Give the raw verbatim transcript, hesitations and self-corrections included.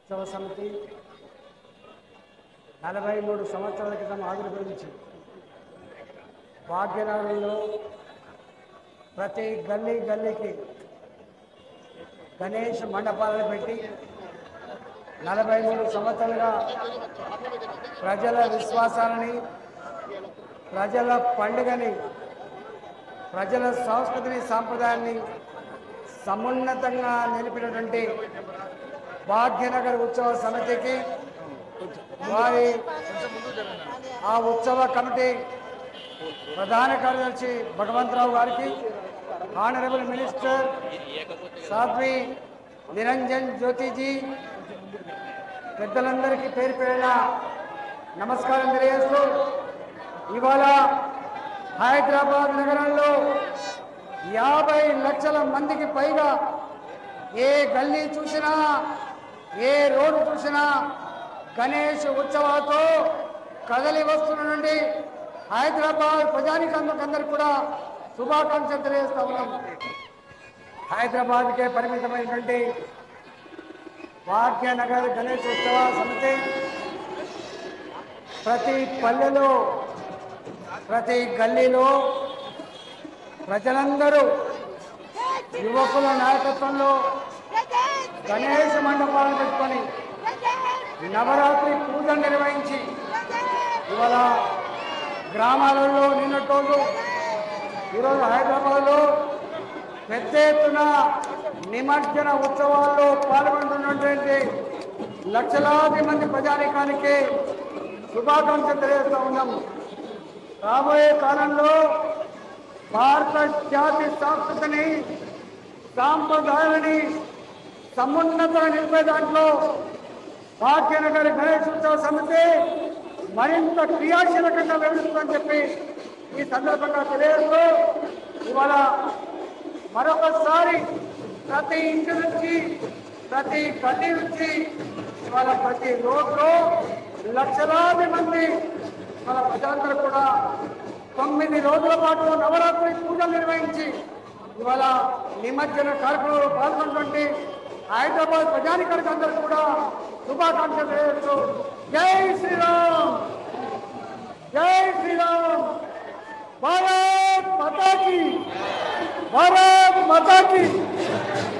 ఉత్సవ సమితి నలభై మూడు సంవత్సరాల క్రితం ఆవిర్భవించి భాగ్యనగరంలో ప్రతి గల్లీ గల్లీకి గణేష్ మండపాలను పెట్టి నలభై మూడు సంవత్సరాలుగా ప్రజల విశ్వాసాలని, ప్రజల పండుగని, ప్రజల సంస్కృతిని, సాంప్రదాయాన్ని సమున్నతంగా నిలిపినటువంటి భాగ్యనగర్ ఉత్సవ సమితికి, వారి ఆ ఉత్సవ కమిటీ ప్రధాన కార్యదర్శి భగవంతరావు గారికి, ఆనరబుల్ మినిస్టర్ సాధ్వి నిరంజన్ జ్యోతిజీ, పెద్దలందరికీ పేరు పేరున నమస్కారం తెలియజేస్తూ, ఇవాళ హైదరాబాద్ నగరంలో యాభై లక్షల మందికి పైగా ఏ గల్లీ చూసినా, ఏ రోడ్డు చూసినా గణేష్ ఉత్సవాలతో కదలి వస్తున్న నుండి హైదరాబాద్ ప్రజానికందరికీ కూడా శుభాకాంక్షలు తెలియజేస్తా ఉన్నాం. హైదరాబాద్కే పరిమితమైనటువంటి భాగ్యనగర్ గణేష్ ఉత్సవ సమితి ప్రతి పల్లెలో, ప్రతి గల్లీలో ప్రజలందరూ యువకుల నాయకత్వంలో గణేష్ మండపాలను పెట్టుకొని నవరాత్రి పూజలు నిర్వహించి ఇవాళ గ్రామాలలో నిన్నటి రోజు ఈరోజు హైదరాబాద్లో పెద్ద ఎత్తున నిమజ్జన ఉత్సవాల్లో పాల్గొంటున్నటువంటి లక్షలాది మంది ప్రజానీకానికి శుభాకాంక్షలు తెలియజేస్తూ ఉన్నాం. రాబోయే కాలంలో భారత జాతి సంస్కృతిని, సాంప్రదాయాలని సమున్నతంగా నిలిపే దాంట్లో భాగ్యనగర్ గణేష్ ఉత్సవ సమితి మరింత క్రియాశీలకంగా వ్యవహరిస్తుందని చెప్పి ఈ సందర్భంగా తెలియజేస్తూ, ఇవాళ మరొకసారి ప్రతి ఇంటి నుంచి, ప్రతి గల్లీ నుంచి, ఇవాళ ప్రతి రోడ్లో లక్షలాది మంది మన ప్రజలందరూ కూడా తొమ్మిది రోజుల పాటు నవరాత్రి పూజలు నిర్వహించి ఇవాళ నిమజ్జన కార్యక్రమంలో పాల్గొన్నటువంటి హైదరాబాద్ ప్రజానికానికి అందరూ కూడా శుభాకాంక్షలు తెలియజేస్తూ, జై శ్రీరామ్, జై శ్రీరామ్, భారత్ మాతా కీ, భారత్ మాతా కీ.